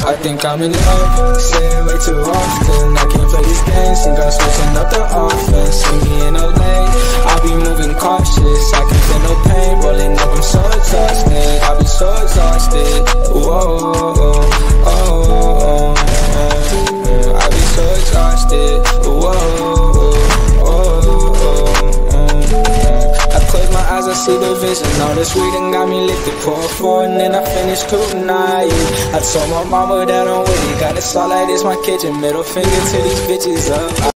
I think I'm in love, say it way too often. I can't play these games, think I'm switching up the offense. See me in LA, I'll be moving cautious. I can feel no pain, rolling up, I'm so exhausted. I'll be so exhausted, whoa, I'll be so exhausted, I see the vision, all this reading got me lit to pour for, and then I finished tonight. I told my mama that I'm with it, got it all like this my kitchen, middle finger to these bitches up.